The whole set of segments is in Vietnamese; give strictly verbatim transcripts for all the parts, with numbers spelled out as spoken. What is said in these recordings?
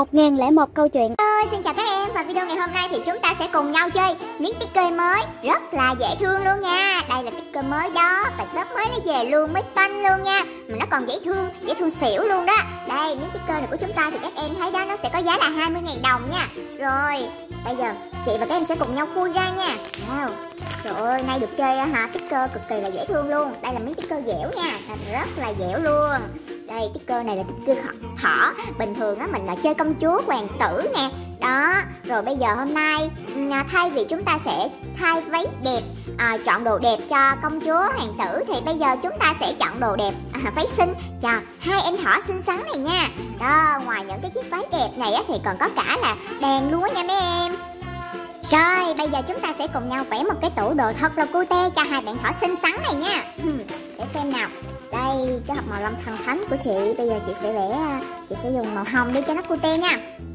một nghìn lẻ một câu chuyện. Ơi, xin chào các em, và video ngày hôm nay thì chúng ta sẽ cùng nhau chơi miếng sticker mới rất là dễ thương luôn nha. Đây là sticker mới đó, và shop mới lấy về luôn, mới toanh luôn nha, mà nó còn dễ thương, dễ thương xỉu luôn đó. Đây, miếng sticker này của chúng ta thì các em thấy đó, nó sẽ có giá là hai mươi nghìn đồng nha. Rồi, bây giờ chị và các em sẽ cùng nhau khui ra nha. Wow, trời ơi, nay được chơi hả, sticker cực kỳ là dễ thương luôn. Đây là miếng sticker dẻo nha, rất là dẻo luôn. Đây, sticker này là sticker thỏ. Bình thường á mình là chơi công chúa, hoàng tử nè. Đó, rồi bây giờ hôm nay thay vì chúng ta sẽ thay váy đẹp, à, chọn đồ đẹp cho công chúa, hoàng tử, thì bây giờ chúng ta sẽ chọn đồ đẹp, à, váy xinh cho hai em thỏ xinh xắn này nha. Đó, ngoài những cái chiếc váy đẹp này á, thì còn có cả là đèn luôn á nha mấy em. Rồi, bây giờ chúng ta sẽ cùng nhau vẽ một cái tủ đồ thật là cute cho hai bạn thỏ xinh xắn này nha. Để xem nào. Đây, cái hộp màu lông thần thánh của chị. Bây giờ chị sẽ vẽ, chị sẽ dùng màu hồng đi cho nó cute nha.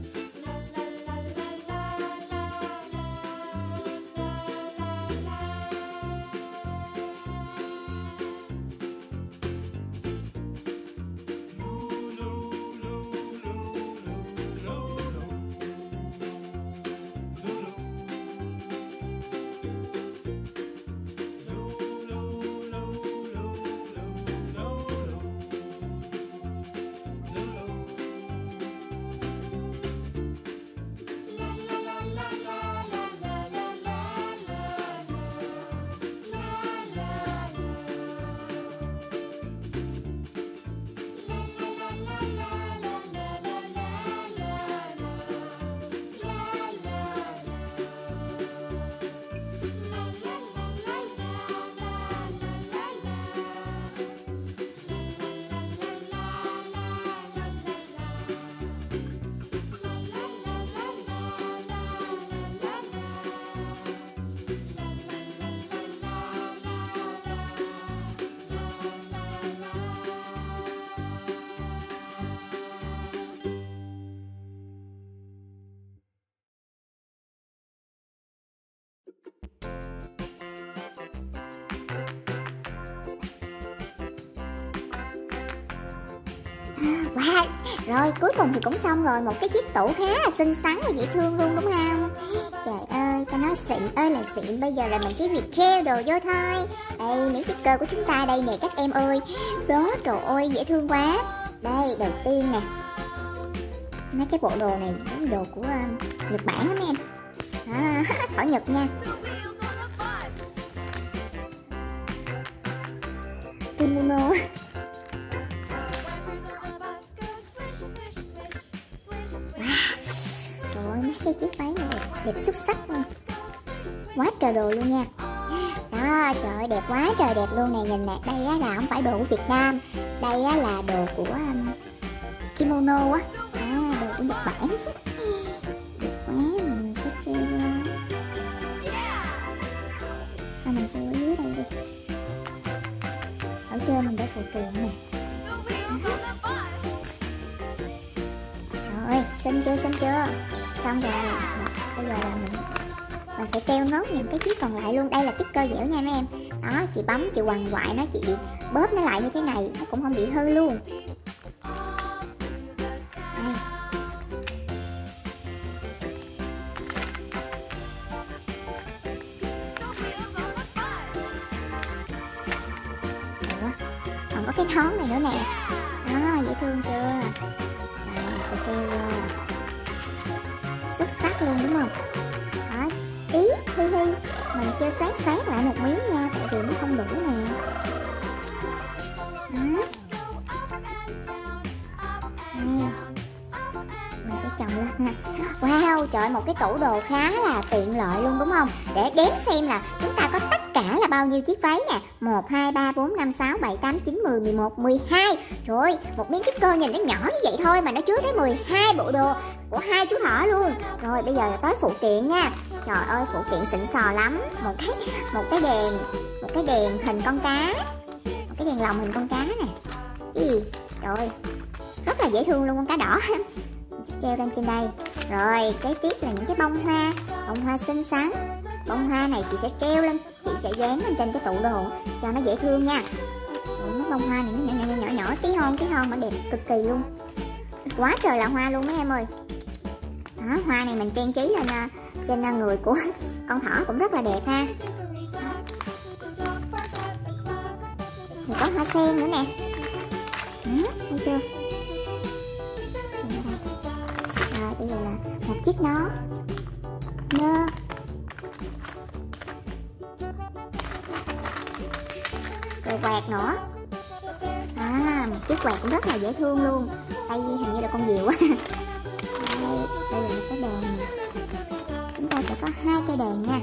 Wow, rồi cuối cùng thì cũng xong rồi. Một cái chiếc tủ khá là xinh xắn và dễ thương luôn, đúng không? Trời ơi, cho nó xịn ơi là xịn. Bây giờ là mình chỉ việc treo đồ vô thôi. Đây, miếng sticker của chúng ta đây nè các em ơi. Đó, trời ơi, dễ thương quá. Đây, đầu tiên nè, mấy cái bộ đồ này đồ của uh, Nhật Bản đó mấy em. À, thỏ Nhật nha. Kimono. Cái chiếc váy này đẹp, đẹp xuất sắc luôn, quá trời đồ luôn nha. Đó, trời ơi, đẹp quá trời đẹp luôn này. Nhìn nè, đây á là không phải đồ của Việt Nam, đây á là đồ của um, kimono á, à, đồ của Nhật Bản. Đẹp quá, mình sẽ treo vô. Thôi mình treo ở dưới đây đi, ở trên mình để phụ kiện nè. Rồi, xinh chưa, xinh chưa? Xong rồi, bây giờ là mình, mình sẽ treo nốt những cái chiếc còn lại luôn. Đây là sticker dẻo nha mấy em. Đó, chị bấm, chị quằn quại nó, chị bóp nó lại như thế này, nó cũng không bị hư luôn. Đây. Ủa, còn có cái nón này nữa nè. Đó, dễ thương chưa? Rồi, mình sẽ treo vô. Xuất sắc luôn đúng không? Đó, ý hi hi mình chơi sáng sáng lại một miếng nha, tại vì nó không đủ nè. Đó. Đây. Mình sẽ chồng lên ha. Wow, trời, một cái tủ đồ khá là tiện lợi luôn đúng không? Để đếm xem là chúng ta có tất cả là bao nhiêu chiếc váy nè. Một, hai, ba, bốn, năm, sáu, bảy, tám, chín, mười, mười một, mười hai. Trời ơi, một miếng sticker nhìn nó nhỏ như vậy thôi mà nó chứa tới mười hai bộ đồ của hai chú thỏ luôn. Rồi bây giờ là tới phụ kiện nha. Trời ơi, phụ kiện xịn sò lắm. Một cái một cái đèn, một cái đèn hình con cá, một cái đèn lồng hình con cá nè. Ý, trời ơi, rất là dễ thương luôn, con cá đỏ. Treo lên trên đây. Rồi kế tiếp là những cái bông hoa, bông hoa xinh xắn. Bông hoa này chị sẽ treo lên, chị sẽ dán lên trên cái tủ đồ cho nó dễ thương nha. Ủa, mấy bông hoa này nó nhỏ nhỏ nhỏ nhỏ tí hon tí hon mà đẹp cực kỳ luôn, quá trời là hoa luôn mấy em ơi. Đó, hoa này mình trang trí lên trên người của con thỏ cũng rất là đẹp ha. Thì có hoa sen nữa nè. Đó, thấy chưa? Rồi bây giờ là một chiếc nón nơ. Rồi quạt nữa. À, một chiếc quạt cũng rất là dễ thương luôn. Đây hình như là con diều á. Đây, đây là một cái đèn nè. Chúng ta sẽ có hai cây đèn nha.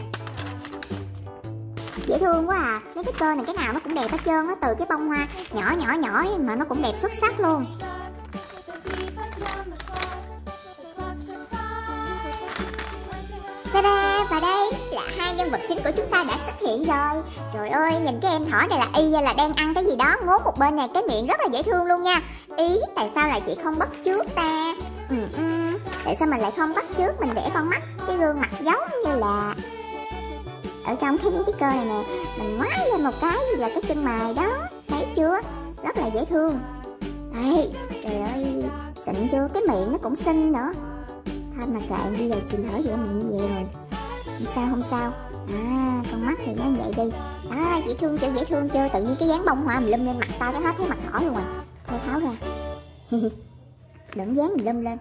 Dễ thương quá à. Mấy cái cơ này cái nào nó cũng đẹp hết trơn á. Từ cái bông hoa nhỏ nhỏ nhỏ mà nó cũng đẹp xuất sắc luôn. Ta-da! Và đây là hai nhân vật chính của chúng ta đã xuất hiện rồi. Trời ơi, nhìn cái em thỏ này là y như là đang ăn cái gì đó, ngốn một bên này cái miệng rất là dễ thương luôn nha. Ý, tại sao lại chị không bắt chước ta? Ừ, ừ. Tại sao mình lại không bắt chước, mình vẽ con mắt, cái gương mặt giống như là ở trong cái miếng sticker này nè. Mình ngoái lên một cái gì là cái chân mày đó. Thấy chưa? Rất là dễ thương. Đây, trời ơi, xịn chưa? Cái miệng nó cũng xinh nữa. Thôi mà kệ, bây giờ chị lỡ vẽ miệng như vậy rồi, không sao không sao. À, con mắt thì nó vậy đi. Đó, dễ thương chưa, dễ thương chưa? Tự nhiên cái dáng bông hoa mình lum lên mặt tao cái hết thấy mặt thỏ luôn rồi. Thôi tháo ra. Đừng dán mình lum lên.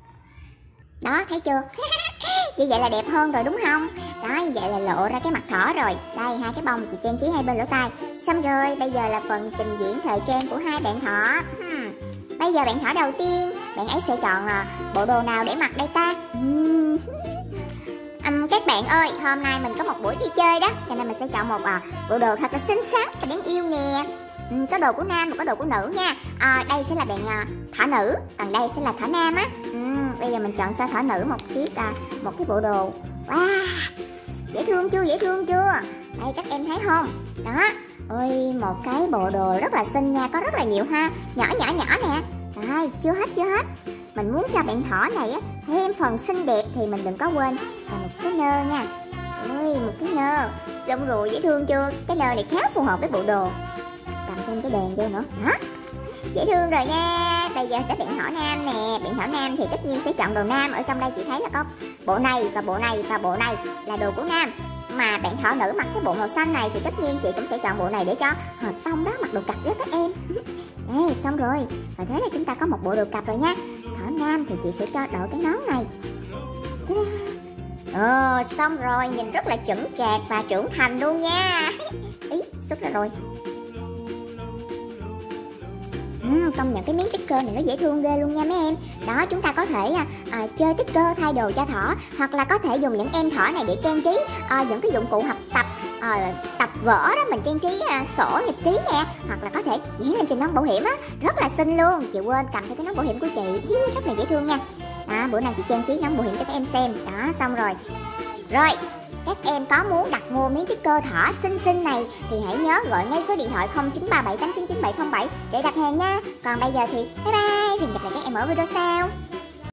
Đó, thấy chưa? Như vậy là đẹp hơn rồi đúng không? Đó, như vậy là lộ ra cái mặt thỏ rồi. Đây, hai cái bông chị trang trí hai bên lỗ tai. Xong rồi, bây giờ là phần trình diễn thời trang của hai bạn thỏ. hmm. Bây giờ bạn thỏ đầu tiên, bạn ấy sẽ chọn uh, bộ đồ nào để mặc đây ta? uhm. um, Các bạn ơi, hôm nay mình có một buổi đi chơi đó, cho nên mình sẽ chọn một uh, bộ đồ thật là xinh xắn và đáng yêu nè. um, Có đồ của nam và có đồ của nữ nha. uh, Đây sẽ là bạn uh, thỏ nữ, còn đây sẽ là thỏ nam á. um, Bây giờ mình chọn cho thỏ nữ một chiếc uh, một cái bộ đồ. Wow, dễ thương chưa, dễ thương chưa? Đây các em thấy không? Đó, ôi một cái bộ đồ rất là xinh nha, có rất là nhiều ha, nhỏ nhỏ nhỏ nè. Rồi, chưa hết chưa hết. Mình muốn cho bạn thỏ này á thêm phần xinh đẹp thì mình đừng có quên là một cái nơ nha. Ôi, một cái nơ. Xong rồi, dễ thương chưa? Cái nơ này khá phù hợp với bộ đồ. Cầm thêm cái đèn vô nữa. Đó, dễ thương rồi nha. Bây giờ tới bạn thỏ nam nè. Bạn thỏ nam thì tất nhiên sẽ chọn đồ nam. Ở trong đây chị thấy là có bộ này và bộ này và bộ này là đồ của nam. Mà bạn thỏ nữ mặc cái bộ màu xanh này thì tất nhiên chị cũng sẽ chọn bộ này để cho hợp tông đó, mặc đồ cặp với các em. Đây, xong rồi. Và thế là chúng ta có một bộ đồ cặp rồi nha. Thỏ nam thì chị sẽ cho đội cái nón này. Ồ, xong rồi, nhìn rất là chững chạc và trưởng thành luôn nha. Ý, xuất ra rồi. Ừ, công nhận cái miếng sticker này nó dễ thương ghê luôn nha mấy em. Đó, chúng ta có thể à, chơi sticker thay đồ cho thỏ, hoặc là có thể dùng những em thỏ này để trang trí à, những cái dụng cụ học tập, à, tập vở đó, mình trang trí à, sổ nhật ký nè, hoặc là có thể dán lên trên nón bảo hiểm á, rất là xinh luôn. Chị quên cầm theo cái nón bảo hiểm của chị, rất là dễ thương nha. Đó, bữa nay chị trang trí nón bảo hiểm cho các em xem. Đó, xong rồi. Rồi, các em có muốn đặt mua miếng sticker thỏ xinh xinh này thì hãy nhớ gọi ngay số điện thoại không chín ba bảy tám chín chín bảy không bảy để đặt hàng nha. Còn bây giờ thì bye bye, hẹn gặp lại các em ở video sau.